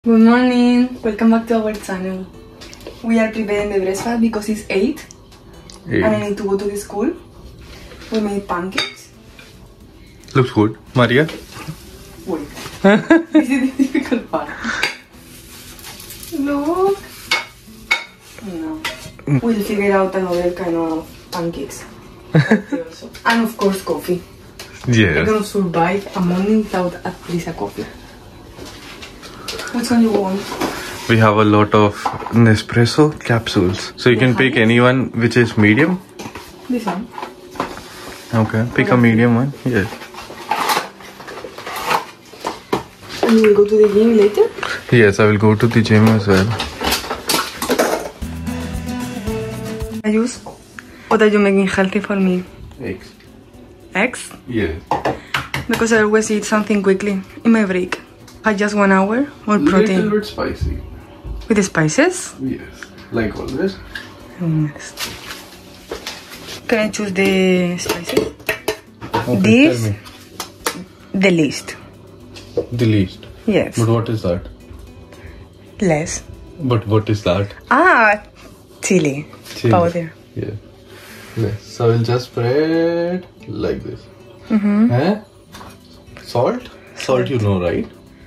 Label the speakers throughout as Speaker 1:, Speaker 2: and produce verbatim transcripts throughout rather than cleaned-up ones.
Speaker 1: Good morning, welcome back to our channel. We are preparing the breakfast because it's eight, eight and I need to go to the school. We made pancakes.
Speaker 2: Looks good. Maria?
Speaker 1: Wait. This is the difficult part. Look. No. We'll figure out another kind of pancakes. And of course coffee.
Speaker 2: Yes.
Speaker 1: I cannot survive a morning without at least a coffee. Which one you want?
Speaker 2: We have a lot of Nespresso capsules. So you can pick any one which is medium.
Speaker 1: This one.
Speaker 2: Okay, pick a medium one. Yes.
Speaker 1: And you will go to the gym later?
Speaker 2: Yes, I will go to the gym as well.
Speaker 1: I use. What are you making healthy for me?
Speaker 2: Eggs.
Speaker 1: Eggs?
Speaker 2: Yes.
Speaker 1: Because I always eat something quickly in my break. I just one hour more protein.
Speaker 2: Little bit spicy.
Speaker 1: With the spices?
Speaker 2: Yes. Like always.
Speaker 1: Yes. Can I choose the spices?
Speaker 2: Okay,
Speaker 1: this,
Speaker 2: tell me.
Speaker 1: the least.
Speaker 2: The least.
Speaker 1: Yes.
Speaker 2: But what is that?
Speaker 1: Less.
Speaker 2: But what is that?
Speaker 1: Ah, chili,
Speaker 2: Chili.
Speaker 1: powder.
Speaker 2: Yeah. Yes. So we'll just spread like this.
Speaker 1: Mm-hmm.
Speaker 2: Eh? Salt? Salt, you know, right?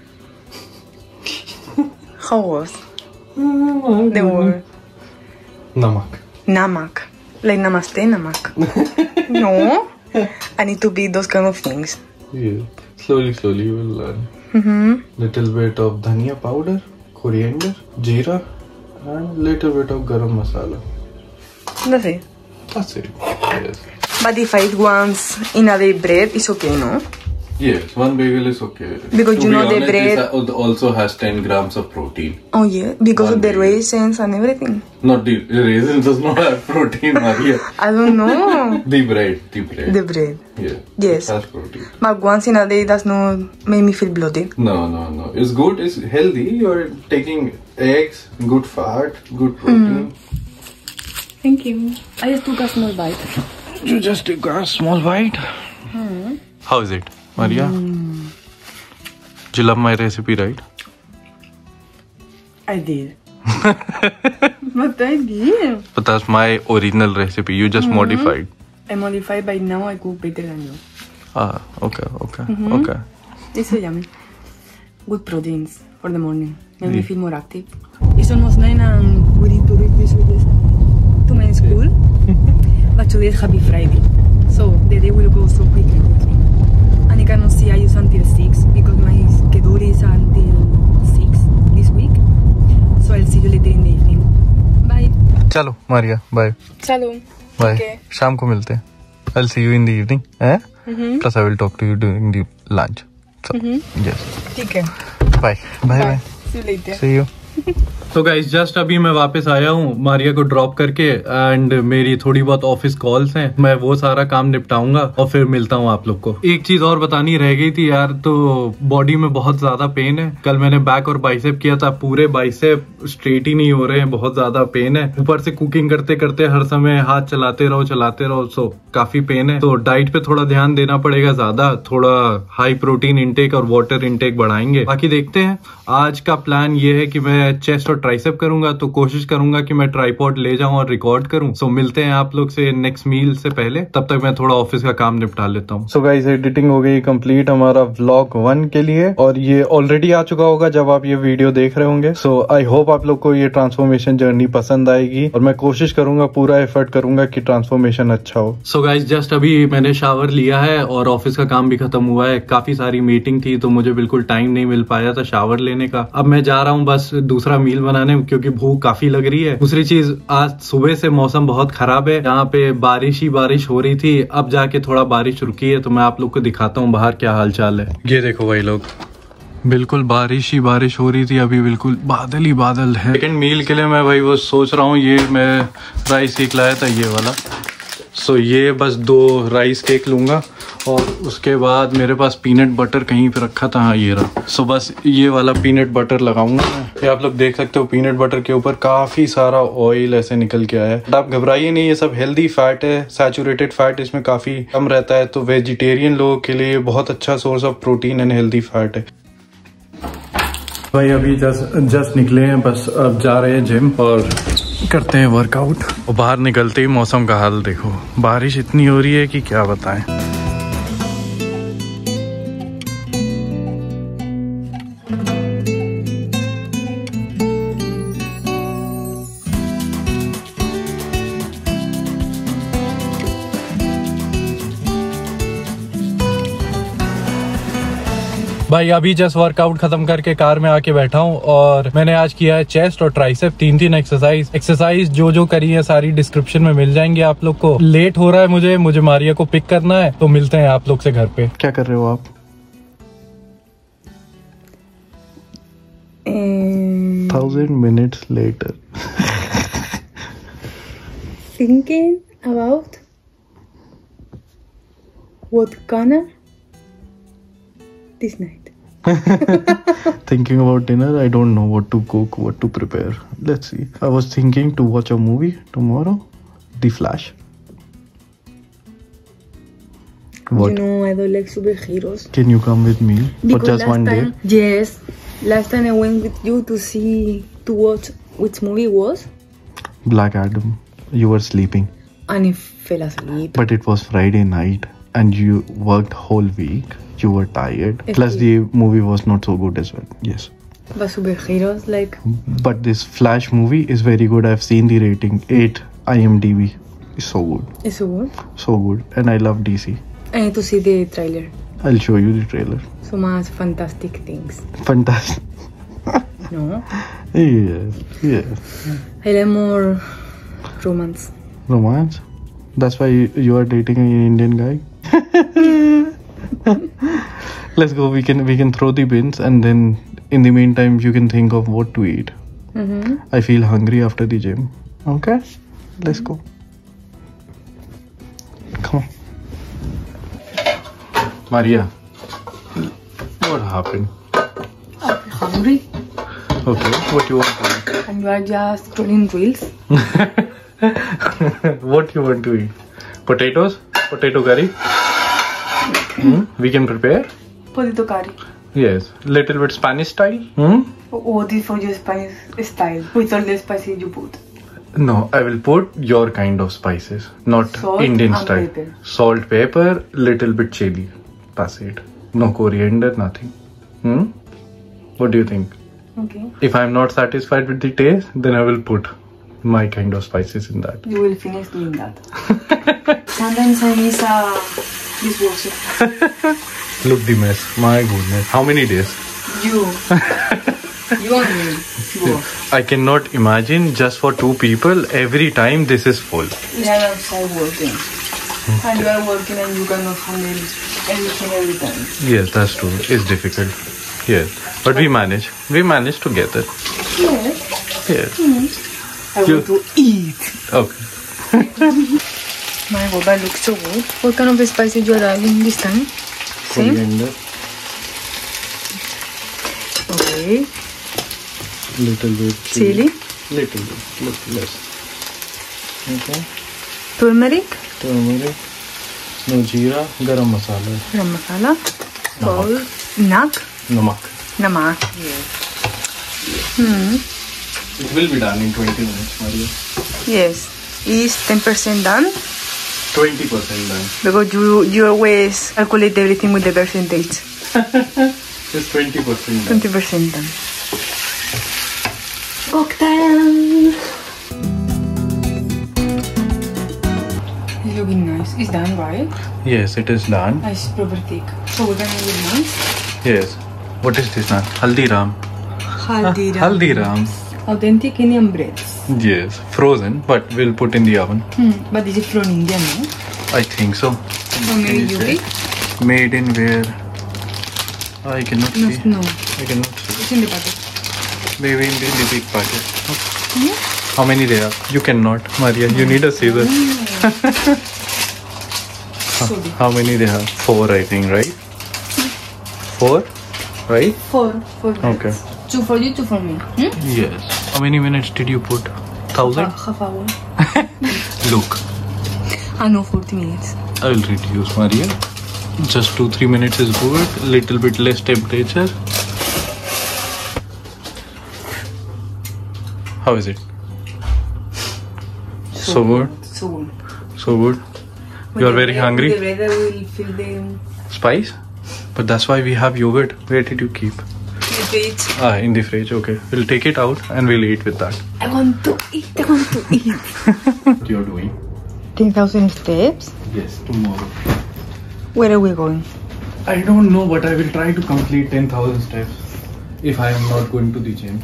Speaker 1: How was the word?
Speaker 2: Namak.
Speaker 1: Namak. Like namaste, namak. No. I need to be those kind of things.
Speaker 2: Yeah. Slowly, slowly you will learn.
Speaker 1: Mm-hmm.
Speaker 2: Little bit of dhania powder, coriander, jeera, and little bit of garam masala.
Speaker 1: That's it.
Speaker 2: That's it. Yes.
Speaker 1: But if I eat once in a day bread, it's okay, no?
Speaker 2: Yes, one bagel is okay.
Speaker 1: Because
Speaker 2: to
Speaker 1: you
Speaker 2: be
Speaker 1: know
Speaker 2: honest,
Speaker 1: the bread
Speaker 2: this also has ten grams of protein.
Speaker 1: Oh yeah, because
Speaker 2: one
Speaker 1: of the
Speaker 2: bagel.
Speaker 1: raisins and everything.
Speaker 2: Not the raisin does not have protein, Maria.
Speaker 1: I don't know.
Speaker 2: The bread, the bread.
Speaker 1: The bread.
Speaker 2: Yeah.
Speaker 1: Yes.
Speaker 2: It has protein.
Speaker 1: But once in a day does not make me feel bloated.
Speaker 2: No, no, no. It's good. It's healthy. You're taking eggs, good fat, good protein.
Speaker 1: Mm. Thank you. I just took a small bite.
Speaker 2: You just took a small bite.
Speaker 1: Hmm.
Speaker 2: How is it, Maria? Mm. You love my recipe, right?
Speaker 1: I did. But I did.
Speaker 2: But that's my original recipe. You just mm-hmm. modified.
Speaker 1: I modified, but now I cook better than you.
Speaker 2: Ah, okay, okay,
Speaker 1: mm-hmm.
Speaker 2: okay.
Speaker 1: It's so yummy. Good proteins for the morning. Make yeah. me feel more active. It's almost nine and we need to reach this with this to my school. But today is Happy Friday, so the day will go so quickly. And I cannot see I use until six because my schedule is until six this week. So I'll see you later in the evening. Bye.
Speaker 2: Chalo, Maria. Bye.
Speaker 1: Chalo.
Speaker 2: Bye.
Speaker 1: Okay.
Speaker 2: Sham ko milte. I'll see you in the evening. Eh?
Speaker 1: Mm-hmm.
Speaker 2: Plus I will talk to you during the lunch. So,
Speaker 1: mm-hmm.
Speaker 2: yes.
Speaker 1: Okay.
Speaker 2: Bye. Bye. Bye. Bye.
Speaker 1: See you later.
Speaker 2: See you. तो guys just अभी मैं वापस आया हूँ मारिया को drop करके and मेरी थोड़ी बहुत ऑफिस कॉल्स हैं, मैं वो सारा काम निपटाऊंगा और फिर मिलता हूँ आप लोग को। एक चीज और बतानी रह गई थी यार, तो बॉडी में बहुत ज्यादा पेन है। कल मैंने बैक और बाइसेप किया था, पूरे बाइसेप स्ट्रेट ही नहीं हो रहे हैं, बहुत ज्यादा पेन है। ऊपर से कुकिंग करते करते हर समय हाथ चलाते रहो चलाते रहो, सो काफी पेन है। तो डाइट पे थोड़ा ध्यान देना पड़ेगा ज्यादा, थोड़ा हाई प्रोटीन इंटेक और वाटर इंटेक बढ़ाएंगे। बाकी देखते हैं। आज का प्लान ये है कि मैं चेस्ट और ट्राइसेप करूंगा, तो कोशिश करूंगा कि मैं ट्राइपॉड ले जाऊं और रिकॉर्ड करूं। सो so, मिलते हैं आप लोग से नेक्स्ट मील से पहले, तब तक मैं थोड़ा ऑफिस का काम निपटा लेता हूं। सो गाइस एडिटिंग हो गई कंप्लीट हमारा व्लॉग वन के लिए, और ये ऑलरेडी आ चुका होगा जब आप ये वीडियो देख रहे होंगे। सो आई होप आप लोग को ये ट्रांसफॉर्मेशन जर्नी पसंद आएगी, और मैं कोशिश करूंगा, पूरा एफर्ट करूंगा कि ट्रांसफॉर्मेशन अच्छा हो। सो गाइस जस्ट अभी मैंने शावर लिया है और ऑफिस का काम भी खत्म हुआ है। काफी सारी मीटिंग थी तो मुझे बिल्कुल टाइम नहीं मिल पाया था शावर लेने का। अब मैं जा रहा हूँ बस दूसरा मील बनाने, क्योंकि भूख काफी लग रही है। दूसरी चीज, आज सुबह से मौसम बहुत खराब है, यहाँ पे बारिश ही बारिश हो रही थी, अब जाके थोड़ा बारिश रुकी है, तो मैं आप लोग को दिखाता हूँ बाहर क्या हाल चाल है। ये देखो भाई लोग, बिल्कुल बारिश ही बारिश हो रही थी, अभी बिल्कुल बादल ही बादल है। सेकंड मील के लिए मैं भाई वो सोच रहा हूँ, ये मैं राइस केक लाया था ये वाला, सो so, ये बस दो राइस केक लूंगा, और उसके बाद मेरे पास पीनट बटर कहीं पे रखा था, हाँ ये रहा। सो so, बस ये वाला पीनट बटर लगाऊंगा मैं। ये आप लोग देख सकते हो, पीनट बटर के ऊपर काफी सारा ऑयल ऐसे निकल के आया है। आप घबराइए नहीं, ये सब हेल्दी फैट है, सैचुरेटेड फैट इसमें काफी कम रहता है, तो वेजिटेरियन लोगों के लिए बहुत अच्छा source of protein and healthy fat है। भाई अभी जस्ट जस्ट निकले हैं, बस अब जा रहे हैं जिम और करते हैं वर्कआउट। और बाहर निकलते ही मौसम का हाल देखो, बारिश इतनी हो रही है कि क्या बताएं। भाई अभी जस्ट वर्कआउट खत्म करके कार में आके बैठा हूँ और मैंने आज किया है चेस्ट और ट्राइसेप, तीन तीन एक्सरसाइज एक्सरसाइज जो जो करी है सारी डिस्क्रिप्शन में मिल जाएंगे आप लोग को। लेट हो रहा है मुझे मुझे मारिया को पिक करना है, तो मिलते हैं आप लोग से घर पे। क्या कर रहे हो आप? Thousand minutes later
Speaker 1: thinking about what gonna this night.
Speaker 2: Thinking about dinner, I don't know what to cook, what to prepare. Let's see. I was thinking to watch a movie tomorrow, The Flash. What?
Speaker 1: You know, I don't like superheroes.
Speaker 2: Can you come with me
Speaker 1: because
Speaker 2: for just one
Speaker 1: time,
Speaker 2: day?
Speaker 1: Yes. Last time I went with you to see, to watch which movie was?
Speaker 2: Black Adam. You were sleeping.
Speaker 1: And I fell asleep.
Speaker 2: But it was Friday night and you worked whole week. You were tired.
Speaker 1: If
Speaker 2: Plus the movie was not so good as well. Yes.
Speaker 1: But superheroes like.
Speaker 2: But this Flash movie is very good. I've seen the rating. eight I M D B. It's so good.
Speaker 1: It's so good.
Speaker 2: So good. And I love D C.
Speaker 1: I need to see the trailer.
Speaker 2: I'll show you the trailer.
Speaker 1: So much fantastic things.
Speaker 2: Fantastic.
Speaker 1: No?
Speaker 2: Yeah. Yeah.
Speaker 1: I like more romance.
Speaker 2: Romance? That's why you, you are dating an Indian guy? Let's go. We can we can throw the bins and then in the meantime you can think of what to eat.
Speaker 1: Mm-hmm.
Speaker 2: I feel hungry after the gym. Okay? Let's go. Come on. Maria, what happened?
Speaker 1: I'm hungry.
Speaker 2: Okay, what you want to eat?
Speaker 1: And you are just scrolling reels.
Speaker 2: What you want to eat? Potatoes? Potato curry? Hmm? We can prepare?
Speaker 1: Potato curry.
Speaker 2: Yes. Little bit Spanish style? Hmm?
Speaker 1: Oh, this for your Spanish style. With all the spices you put.
Speaker 2: No, I will put your kind of spices, not
Speaker 1: Salt
Speaker 2: Indian
Speaker 1: and
Speaker 2: style.
Speaker 1: pepper.
Speaker 2: Salt, pepper, little bit chili. That's it. No coriander, nothing. Hmm? What do you think?
Speaker 1: Okay.
Speaker 2: If I'm not satisfied with the taste, then I will put my kind of spices in that.
Speaker 1: You will finish doing that. Sometimes I miss a dishwasher.
Speaker 2: Look the mess. My goodness. How many days?
Speaker 1: You. You and me. Go.
Speaker 2: I cannot imagine just for two people every time this is full.
Speaker 1: We are outside working. And you are working and you cannot handle everything every time.
Speaker 2: Yes, that's true. It's difficult. Yes. But we manage. We manage together.
Speaker 1: Yes.
Speaker 2: Yes.
Speaker 1: Mm. I
Speaker 2: You-
Speaker 1: want to eat.
Speaker 2: Okay.
Speaker 1: My god, that looks so good. What kind of spices you are adding this time? Same?
Speaker 2: Coriander.
Speaker 1: Okay.
Speaker 2: Little bit
Speaker 1: Chili.
Speaker 2: Little bit. Little less. Okay.
Speaker 1: Turmeric.
Speaker 2: Turmeric. No jeera. Garam masala.
Speaker 1: Garam masala. Bowl. Nak.
Speaker 2: Namak.
Speaker 1: Namak. Yes. Hmm.
Speaker 2: It will be done in twenty minutes, Maria.
Speaker 1: Yes. Is ten percent done?
Speaker 2: twenty percent done.
Speaker 1: Because you you always calculate everything with the percentage.
Speaker 2: It's twenty percent done.
Speaker 1: twenty percent done. Cocktail. It's looking nice. It's done, right?
Speaker 2: Yes, it is done.
Speaker 1: It's proper thick. So we're gonna use nice.
Speaker 2: Yes. What is this now? Haldiram.
Speaker 1: Haldiram.
Speaker 2: Haldiram.
Speaker 1: Authentic Indian breads.
Speaker 2: Yes, frozen, but we'll put in the oven.
Speaker 1: Hmm. But this is from India, no?
Speaker 2: I think so.
Speaker 1: So maybe
Speaker 2: Can you
Speaker 1: U
Speaker 2: say?
Speaker 1: P?
Speaker 2: Made in where? I cannot
Speaker 1: No,
Speaker 2: see.
Speaker 1: no.
Speaker 2: I cannot see.
Speaker 1: It's in the packet.
Speaker 2: Maybe in the, the big packet.
Speaker 1: Yeah.
Speaker 2: How many there are? You cannot, Maria. You need a scissor.
Speaker 1: So big.
Speaker 2: How many they have? Four, I think, right? Four, right?
Speaker 1: Four. Four breads.
Speaker 2: Okay.
Speaker 1: Two for you, two for me. Hmm?
Speaker 2: Yes. How many minutes did you put? Thousand?
Speaker 1: Half hour.
Speaker 2: Look,
Speaker 1: Ah no, forty minutes.
Speaker 2: I will reduce, Maria. Just two, three minutes is good. Little bit less temperature. How is it?
Speaker 1: So,
Speaker 2: So good.
Speaker 1: So good.
Speaker 2: So good.
Speaker 1: With
Speaker 2: You are
Speaker 1: the
Speaker 2: very
Speaker 1: bread-
Speaker 2: hungry.
Speaker 1: with The weather will feel the
Speaker 2: Spice? But that's why we have yogurt. Where did you keep?
Speaker 1: the fridge.
Speaker 2: Ah, in the fridge. Okay. We'll take it out and we'll eat with that.
Speaker 1: I want to eat. I want to eat.
Speaker 2: What you're doing?
Speaker 1: Ten thousand steps.
Speaker 2: Yes, tomorrow.
Speaker 1: Where are we going?
Speaker 2: I don't know, but I will try to complete ten thousand steps if I am not going to the gym.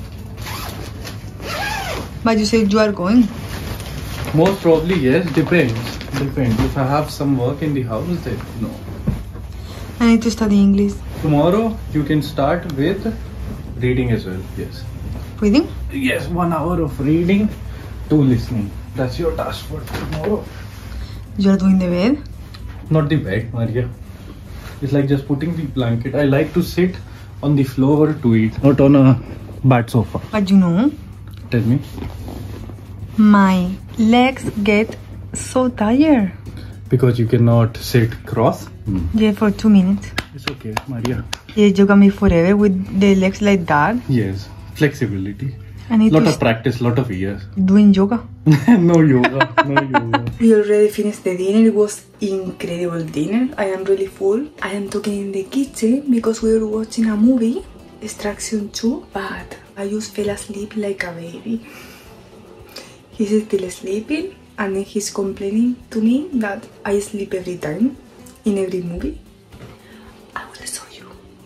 Speaker 1: But you said you are going.
Speaker 2: Most probably, yes. Depends. Depends. If I have some work in the house, then no.
Speaker 1: I need to study English.
Speaker 2: Tomorrow, you can start with reading as well. Yes.
Speaker 1: Reading?
Speaker 2: Yes, one hour of reading, two listening. That's your task for tomorrow.
Speaker 1: You are doing the bed.
Speaker 2: Not the bed, Maria. It's like just putting the blanket. I like to sit on the floor to eat, not on a bad sofa.
Speaker 1: But you know,
Speaker 2: Tell me.
Speaker 1: my legs get so tired.
Speaker 2: Because you cannot sit cross? Hmm.
Speaker 1: Yeah, for two minutes.
Speaker 2: It's okay, Maria.
Speaker 1: Yeah, you got me forever with the legs like that.
Speaker 2: Yes, flexibility.
Speaker 1: I need
Speaker 2: Lot
Speaker 1: to
Speaker 2: of practice, lot of years.
Speaker 1: start doing yoga.
Speaker 2: No yoga, no yoga.
Speaker 1: We already finished the dinner. It was incredible dinner. I am really full. I am talking in the kitchen because we were watching a movie, Extraction two, but I just fell asleep like a baby. He's still sleeping and then he's complaining to me that I sleep every time in every movie. I will show you.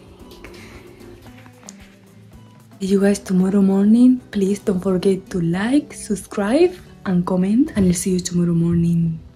Speaker 1: See you guys tomorrow morning. Please don't forget to like, subscribe and comment, and I'll see you tomorrow morning.